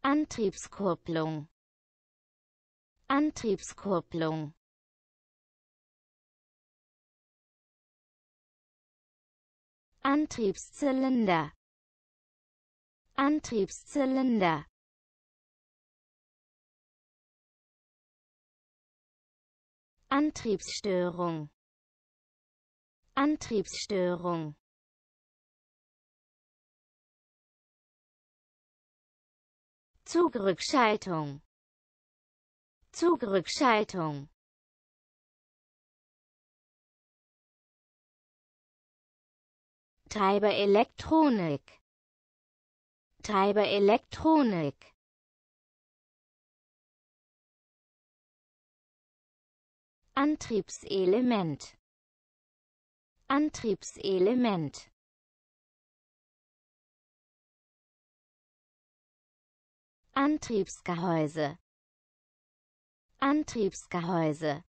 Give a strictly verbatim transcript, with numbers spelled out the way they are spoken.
Antriebskupplung, Antriebskupplung, Antriebszylinder, Antriebszylinder, Antriebsstörung, Antriebsstörung, Zugrückschaltung, Zugrückschaltung, Treiberelektronik, Treiberelektronik, Antriebselement, Antriebselement, Antriebsgehäuse, Antriebsgehäuse,